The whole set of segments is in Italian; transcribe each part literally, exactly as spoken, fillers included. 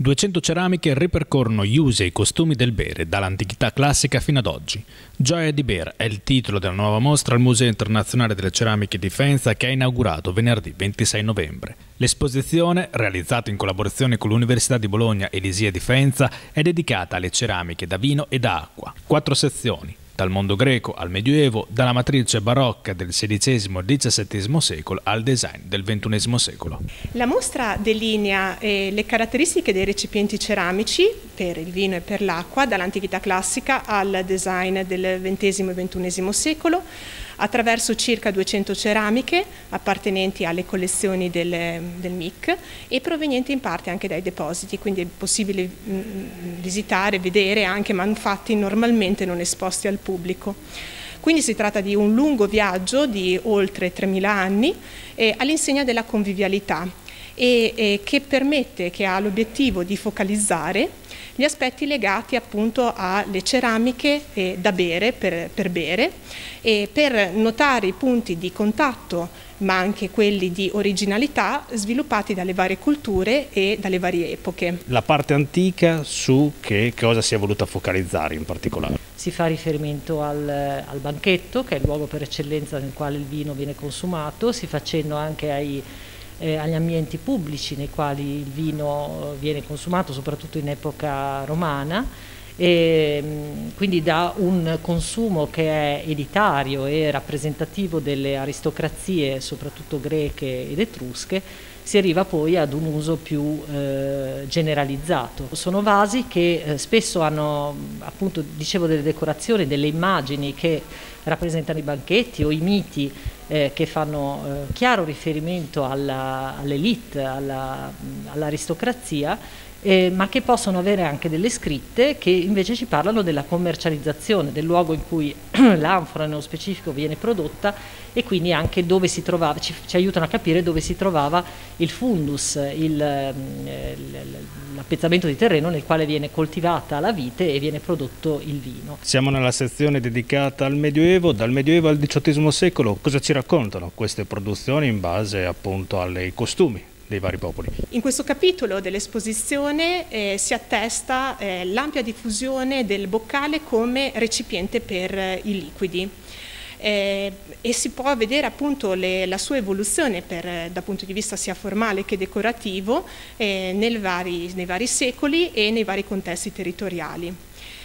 duecento ceramiche ripercorrono gli usi e i costumi del bere, dall'antichità classica fino ad oggi. Gioia di bere è il titolo della nuova mostra al Museo Internazionale delle Ceramiche di Faenza, che ha inaugurato venerdì ventisei novembre. L'esposizione, realizzata in collaborazione con l'Università di Bologna e l'I S I E di Faenza, è dedicata alle ceramiche da vino e da acqua. Quattro sezioni: dal mondo greco al Medioevo, dalla matrice barocca del sedicesimo e diciassettesimo secolo al design del ventunesimo secolo. La mostra delinea eh, le caratteristiche dei recipienti ceramici per il vino e per l'acqua, dall'antichità classica al design del ventesimo e ventunesimo secolo, attraverso circa duecento ceramiche appartenenti alle collezioni del, del M I C e provenienti in parte anche dai depositi, quindi è possibile mh, visitare, vedere anche manufatti normalmente non esposti al pubblico. Quindi si tratta di un lungo viaggio di oltre tremila anni eh, all'insegna della convivialità e, e che permette, che ha l'obiettivo di focalizzare gli aspetti legati appunto alle ceramiche eh, da bere, per, per bere, e per notare i punti di contatto, ma anche quelli di originalità sviluppati dalle varie culture e dalle varie epoche. La parte antica, su che cosa si è voluta focalizzare in particolare? Si fa riferimento al, al banchetto, che è il luogo per eccellenza nel quale il vino viene consumato, si fa cenno anche ai Eh, agli ambienti pubblici nei quali il vino viene consumato, soprattutto in epoca romana, e quindi da un consumo che è elitario e rappresentativo delle aristocrazie, soprattutto greche ed etrusche, si arriva poi ad un uso più eh, generalizzato. Sono vasi che eh, spesso hanno, appunto, dicevo, delle decorazioni, delle immagini che rappresentano i banchetti o i miti eh, che fanno eh, chiaro riferimento all'elite, alla, all'aristocrazia, eh, ma che possono avere anche delle scritte che invece ci parlano della commercializzazione, del luogo in cui l'anfora nello specifico viene prodotta e quindi anche dove si trovava, ci, ci aiutano a capire dove si trovava il fundus, l'appezzamento di terreno nel quale viene coltivata la vite e viene prodotto il vino. Siamo nella sezione dedicata al Medioevo, dal Medioevo al diciottesimo secolo. Cosa ci raccontano queste produzioni in base appunto ai costumi dei vari popoli? In questo capitolo dell'esposizione eh, si attesta eh, l'ampia diffusione del boccale come recipiente per eh, i liquidi. Eh, e si può vedere appunto le, la sua evoluzione per, eh, dal punto di vista sia formale che decorativo eh, nel vari, nei vari secoli e nei vari contesti territoriali.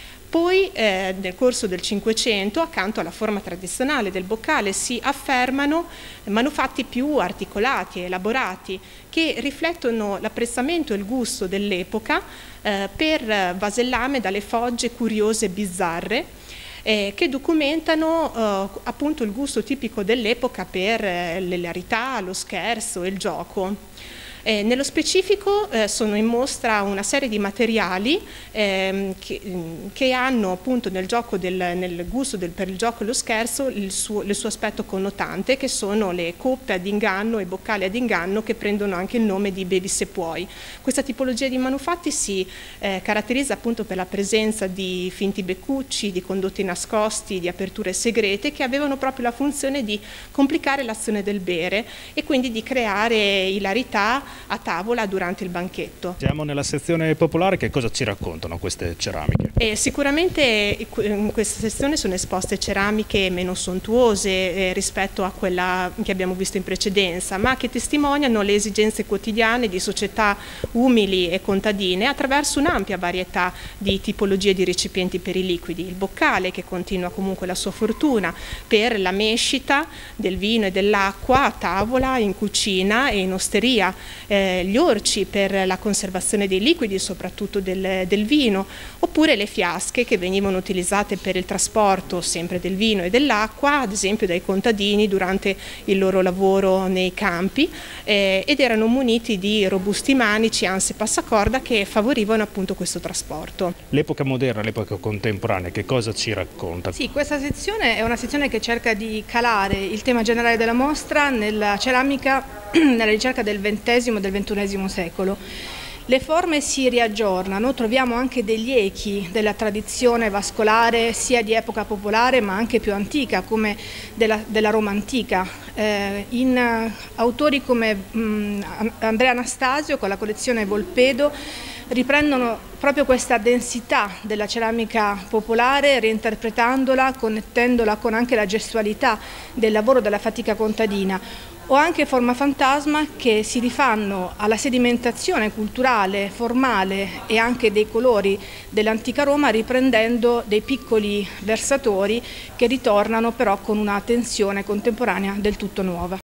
Poi eh, nel corso del Cinquecento, accanto alla forma tradizionale del boccale, si affermano manufatti più articolati e elaborati che riflettono l'apprezzamento e il gusto dell'epoca eh, per vasellame dalle fogge curiose e bizzarre, Eh, che documentano eh, appunto il gusto tipico dell'epoca per eh, l'ilarità, lo scherzo e il gioco. Eh, nello specifico eh, sono in mostra una serie di materiali eh, che, che hanno appunto nel, gioco del, nel gusto del, per il gioco e lo scherzo il suo, il suo aspetto connotante, che sono le coppe ad inganno e boccali ad inganno, che prendono anche il nome di bevi se puoi. Questa tipologia di manufatti si eh, caratterizza appunto per la presenza di finti beccucci, di condotti nascosti, di aperture segrete, che avevano proprio la funzione di complicare l'azione del bere e quindi di creare ilarità a tavola durante il banchetto. Siamo nella sezione popolare, che cosa ci raccontano queste ceramiche? Eh, sicuramente in questa sezione sono esposte ceramiche meno sontuose eh, rispetto a quella che abbiamo visto in precedenza, ma che testimoniano le esigenze quotidiane di società umili e contadine attraverso un'ampia varietà di tipologie di recipienti per i liquidi. Il boccale, che continua comunque la sua fortuna per la mescita del vino e dell'acqua a tavola, in cucina e in osteria. Eh, gli orci per la conservazione dei liquidi, soprattutto del, del vino, oppure le fiasche che venivano utilizzate per il trasporto sempre del vino e dell'acqua, ad esempio dai contadini durante il loro lavoro nei campi, eh, ed erano muniti di robusti manici, anse passacorda, che favorivano appunto questo trasporto. L'epoca moderna, l'epoca contemporanea, che cosa ci racconta? Sì, questa sezione è una sezione che cerca di calare il tema generale della mostra nella ceramica, nella ricerca del ventesimo e del ventunesimo secolo. Le forme si riaggiornano, troviamo anche degli echi della tradizione vascolare sia di epoca popolare ma anche più antica, come della, della Roma antica, eh, in uh, autori come mh, Andrea Anastasio con la collezione Volpedo riprendono proprio questa densità della ceramica popolare, reinterpretandola, connettendola con anche la gestualità del lavoro della fatica contadina, o anche forma fantasma che si rifanno alla sedimentazione culturale, formale e anche dei colori dell'antica Roma, riprendendo dei piccoli versatori che ritornano però con una tensione contemporanea del tutto nuova.